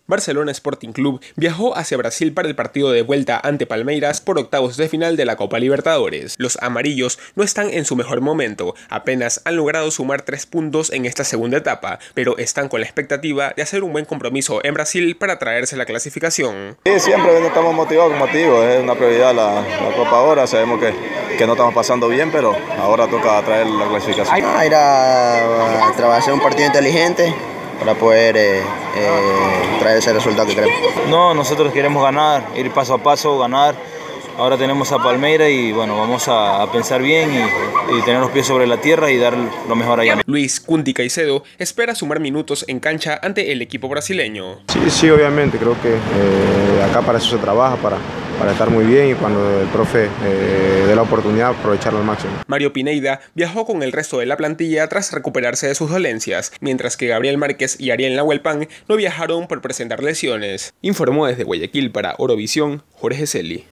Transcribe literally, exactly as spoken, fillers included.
Barcelona Sporting Club viajó hacia Brasil para el partido de vuelta ante Palmeiras por octavos de final de la Copa Libertadores. Los amarillos no están en su mejor momento, apenas han logrado sumar tres puntos en esta segunda etapa, pero están con la expectativa de hacer un buen compromiso en Brasil para traerse la clasificación. Sí, siempre estamos motivados, como motivo, es una prioridad la, la Copa ahora, sabemos que, que no estamos pasando bien, pero ahora toca traer la clasificación. Ah, ir a, a trabajar un partido inteligente para poder eh, eh, traer ese resultado que queremos. No, nosotros queremos ganar, ir paso a paso, ganar. Ahora tenemos a Palmeiras y bueno, vamos a, a pensar bien y, y tener los pies sobre la tierra y dar lo mejor allá. Luis Cunti Caicedo espera sumar minutos en cancha ante el equipo brasileño. Sí, sí, obviamente, creo que eh, acá para eso se trabaja, para, para estar muy bien y cuando el profe eh, dé la oportunidad aprovecharlo al máximo. Mario Pineda viajó con el resto de la plantilla tras recuperarse de sus dolencias, mientras que Gabriel Márquez y Ariel Nahuelpan no viajaron por presentar lesiones. Informó desde Guayaquil para Orovisión, Jorge Celi.